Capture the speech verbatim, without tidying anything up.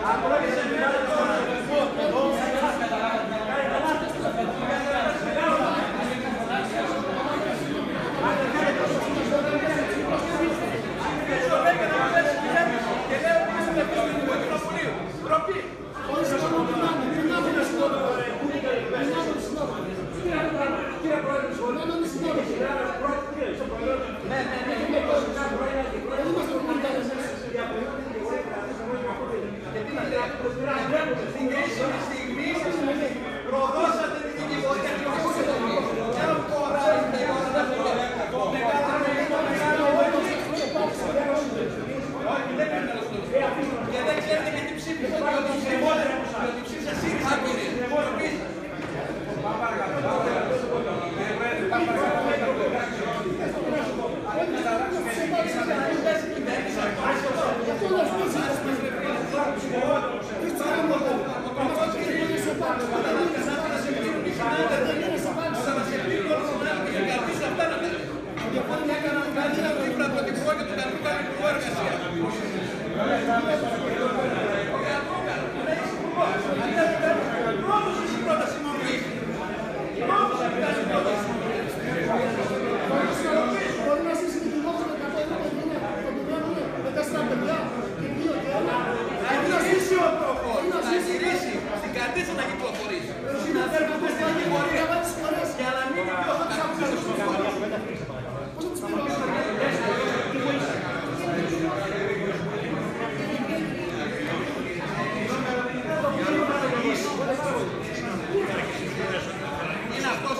Στην κρίσιμη στιγμή προδώσατε την δικηγορία και μια φορά και δεν ξέρετε και τι ψήφισε, διότι ψήφισε ΣΥΡΙΖΑ, κύριε. Να κυκλοφορήσει. Συναδέλφου του στην δικηγορία. Για να μην είναι πιο είναι αυτός